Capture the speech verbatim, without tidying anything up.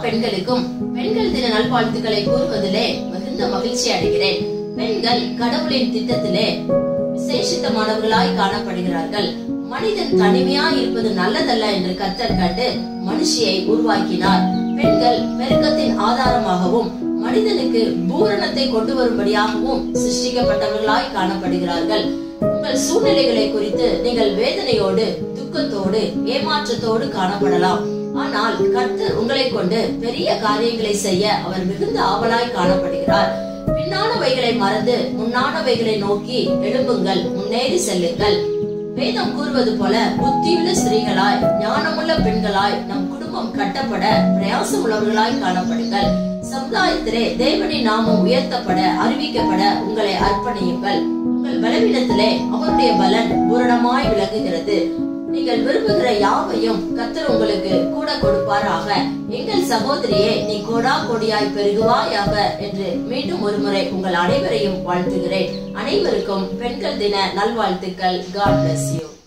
பெண்களுக்கும் பெண்கள் தின நல்வாழ்த்துக்களை கூறுவதிலே மிகுந்த மகிழ்ச்சி அடைகிறேன். பெண்கள் கடவுளின் திட்டத்திலே விசேஷித்தமானவர்களாய் காணப்படுகிறார்கள். மனிதன் தனிமையாய் இருப்பது நல்லதல்ல என்று கர்த்தர் கண்டு மனுஷியை உருவாக்கினார். பெண்கள் பெருக்கத்தின் ஆதாரமாகவும் மனிதனுக்கு பூரணத்தை கொண்டு வரும்படியாகவும் சிருஷ்டிக்கப்பட்டவர்களாய் காணப்படுகிறார்கள். உங்கள் சூழ்நிலைகளை குறித்து நீங்கள் வேதனையோடு, துக்கத்தோடு, ஏமாற்றத்தோடு காணப்படலாம். ஆனால் கர்த்தர் உங்களை கொண்டு பெரிய காரியங்களை செய்ய அவர் மிகுந்த ஆவலாய் காணப்படுகிறார். பின்னானவைகளை மறந்து முன்னானவைகளை நோக்கி எழும்புங்கள், முன்னேறி செல்லுங்கள். வேதம் கூறுவது போல புத்தியுள்ள ஸ்திரீகளாய், ஞானமுள்ள பெண்களாய் நம் குடும்பம் கட்டப்பட பிரயாசம் உள்ளவர்களாய் காணப்படுங்கள். சமுதாயத்திலே தேவனின் நாமம் உயர்த்தப்பட, அறிவிக்கப்பட உங்களை அர்ப்பணியுங்கள். உங்கள் பலவீனத்திலே அவருடைய பலன் பூரணமாய் விளங்குகிறது. நீங்கள் விரும்புகிற யாவையும் கர்த்தர் உங்களுக்கு கூட கொடுப்பாராக. எங்கள் சகோதரியே, நீ கோடா கோடியாய் பெருகுவாயாக என்று மீண்டும் ஒரு முறை உங்கள் அனைவரையும் வாழ்த்துகிறேன். அனைவருக்கும் பெண்கள் தின நல்வாழ்த்துக்கள். God bless you.